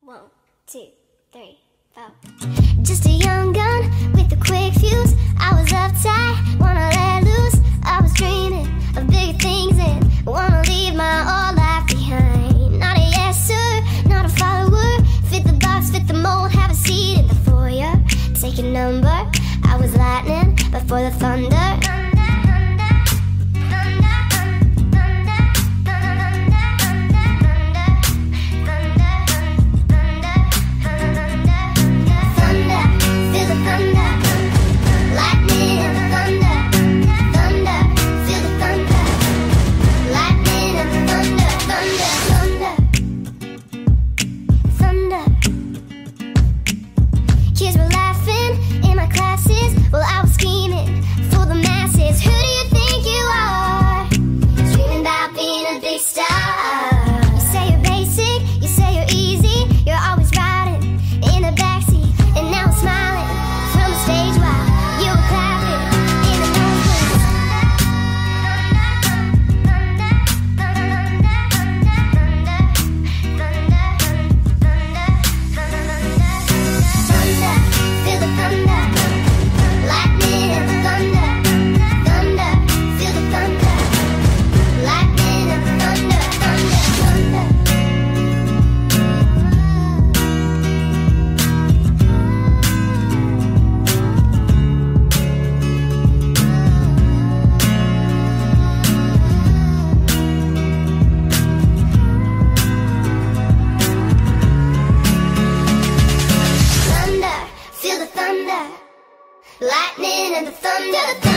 1, 2, 3, 4. Just a young gun with a quick fuse. I was uptight, wanna let loose. I was dreaming of bigger things and wanna leave my old life behind. Not a yes sir, not a follower. Fit the box, fit the mold, have a seat in the foyer. Take a number, I was lightning before the thunder. Kids were laughing in my classes while I was screaming for the masses. Who do you think you are? Dreaming about being a big star. You say you're basic, you say you're easy. You're always riding in the backseat, and now I'm smiling from the stage while you were clapping in the nosebleeds. Feel the thunder, lightning and the thunder, thunder, feel the thunder, lightning and the thunder, thunder, thunder. Thunder, feel the thunder, lightning and the thunder.